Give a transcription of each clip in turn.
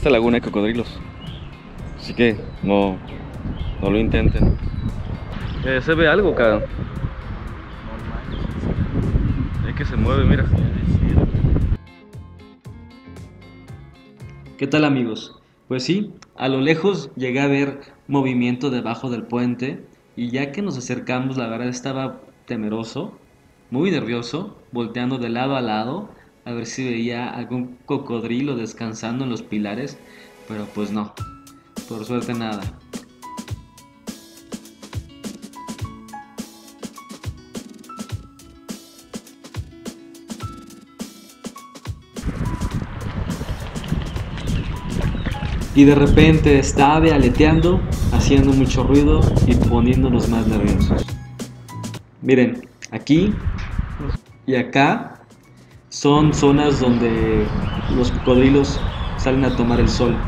esta laguna hay cocodrilos. Así que no lo intenten. Se ve algo acá. Es que se mueve, mira. ¿Qué tal, amigos? Pues sí, a lo lejos llegué a ver movimiento debajo del puente y ya que nos acercamos, la verdad estaba temeroso, muy nervioso, volteando de lado a lado a ver si veía algún cocodrilo descansando en los pilares, pero pues no, por suerte nada. Y de repente está ave aleteando, haciendo mucho ruido y poniéndonos más nerviosos. Miren, aquí y acá son zonas donde los cocodrilos salen a tomar el sol.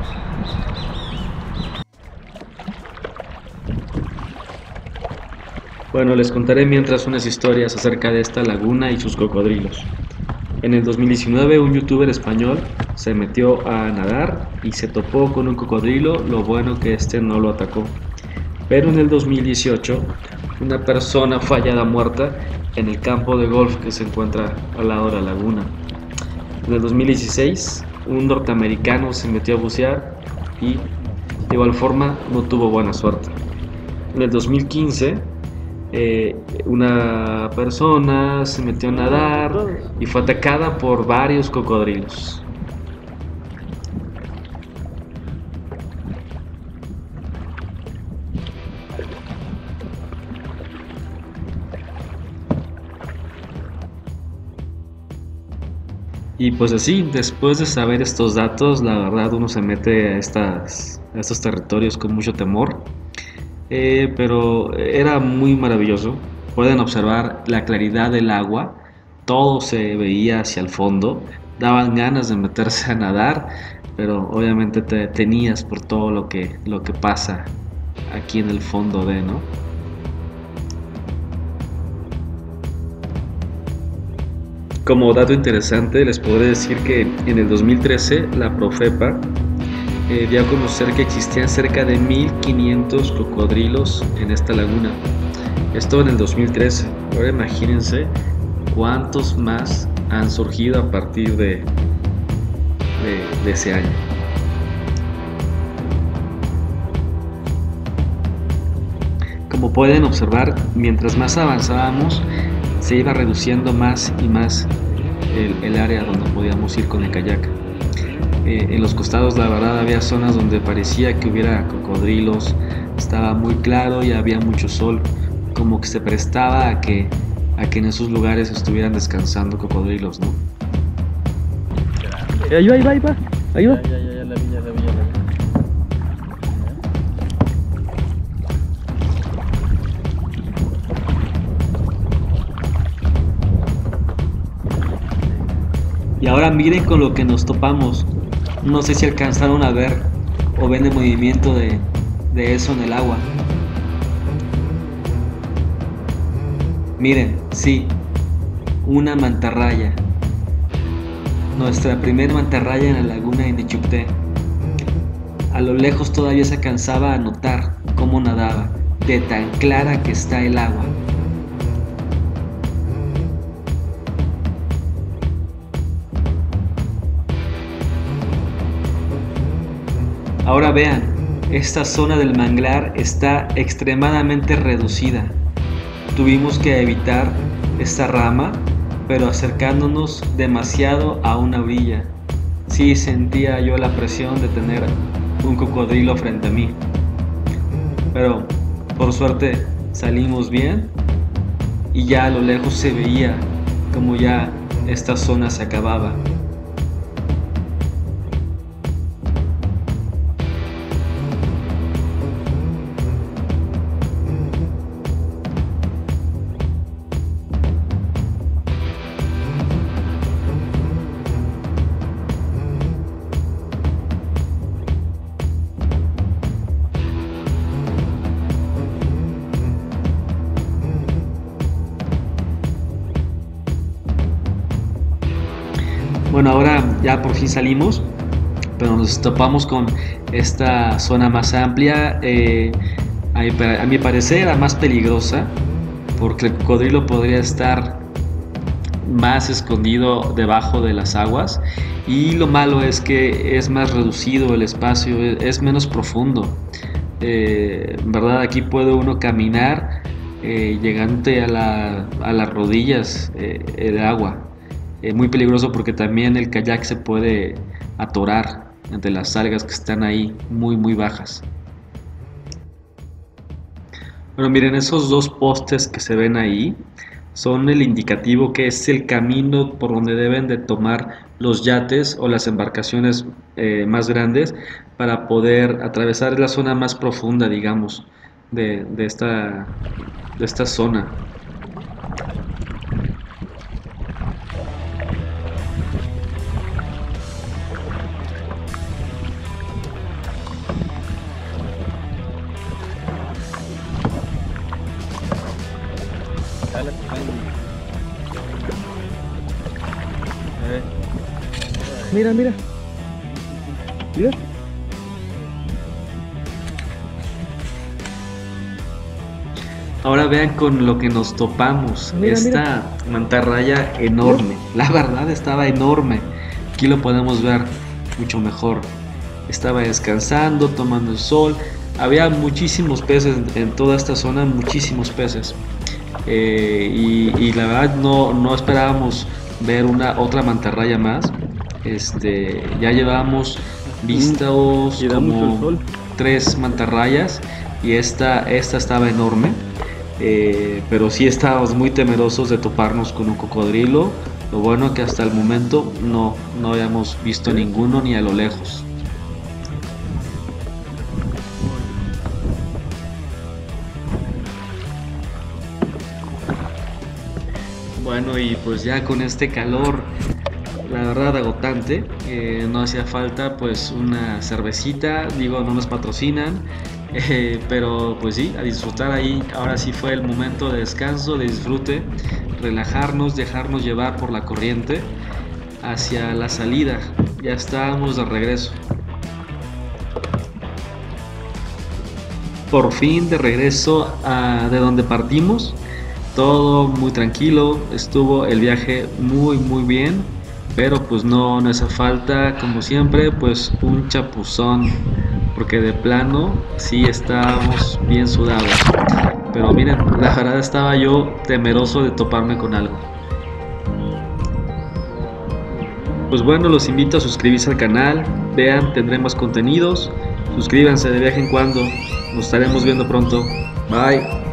Bueno, les contaré mientras unas historias acerca de esta laguna y sus cocodrilos. En el 2019 un youtuber español se metió a nadar y se topó con un cocodrilo, lo bueno que este no lo atacó. Pero en el 2018 una persona fue hallada muerta en el campo de golf que se encuentra al lado de la laguna. En el 2016 un norteamericano se metió a bucear y de igual forma no tuvo buena suerte. En el 2015 una persona se metió a nadar y fue atacada por varios cocodrilos. Y pues así, después de saber estos datos, la verdad uno se mete a estos territorios con mucho temor. Pero era muy maravilloso. Pueden observar la claridad del agua, todo se veía hacia el fondo, daban ganas de meterse a nadar, pero obviamente te tenías por todo lo que pasa aquí en el fondo de, ¿no? Como dato interesante, les podré decir que en el 2013 la Profepa dio a conocer que existían cerca de 1500 cocodrilos en esta laguna. Esto en el 2013. Ahora imagínense cuántos más han surgido a partir de ese año. Como pueden observar, mientras más avanzábamos, se iba reduciendo más y más el área donde podíamos ir con el kayak. En los costados la verdad había zonas donde parecía que hubiera cocodrilos, estaba muy claro y había mucho sol, como que se prestaba a que en esos lugares estuvieran descansando cocodrilos, ¿no? Ahí va. Ya la vi. Y ahora miren con lo que nos topamos. No sé si alcanzaron a ver o ven el movimiento de eso en el agua. Miren, sí, una mantarraya. Nuestra primer mantarraya en la laguna de Nichupté. A lo lejos todavía se alcanzaba a notar cómo nadaba, de tan clara que está el agua. Ahora vean, esta zona del manglar está extremadamente reducida. Tuvimos que evitar esta rama, pero acercándonos demasiado a una orilla. Sí sentía yo la presión de tener un cocodrilo frente a mí. Pero por suerte salimos bien y ya a lo lejos se veía como ya esta zona se acababa. Bueno, ahora ya por fin salimos. pero nos topamos con esta zona más amplia, a mi parecer la más peligrosa, porque el cocodrilo podría estar más escondido debajo de las aguas, y lo malo es que es más reducido el espacio, es menos profundo. ¿Verdad? Aquí puede uno caminar llegante a las rodillas de agua. Muy peligroso porque también el kayak se puede atorar entre las algas que están ahí muy bajas. Bueno, miren, esos dos postes que se ven ahí son el indicativo que es el camino por donde deben de tomar los yates o las embarcaciones más grandes para poder atravesar la zona más profunda, digamos, de esta zona. Dale, Mira, mira. Mira. Ahora vean con lo que nos topamos. Mira, Esta mantarraya enorme. La verdad estaba enorme. Aquí lo podemos ver mucho mejor. Estaba descansando, tomando el sol. Había muchísimos peces en toda esta zona, muchísimos peces. Y la verdad no esperábamos ver otra mantarraya más. Ya llevábamos vistos como 3 mantarrayas y esta estaba enorme. Pero sí estábamos muy temerosos de toparnos con un cocodrilo. Lo bueno que hasta el momento no habíamos visto ninguno ni a lo lejos. Bueno, y pues ya con este calor, la verdad agotante, no hacía falta pues una cervecita, digo, no nos patrocinan, pero pues sí, a disfrutar ahí. Ahora sí fue el momento de descanso, de disfrute, relajarnos, dejarnos llevar por la corriente hacia la salida. Ya estábamos de regreso. Por fin de regreso de donde partimos. Todo muy tranquilo, estuvo el viaje muy bien, pero pues no hace falta, como siempre, pues un chapuzón, porque de plano sí estábamos bien sudados. Pero miren, la verdad estaba yo temeroso de toparme con algo. Pues bueno, los invito a suscribirse al canal, vean, tendré más contenidos, suscríbanse de vez en cuando, nos estaremos viendo pronto, bye.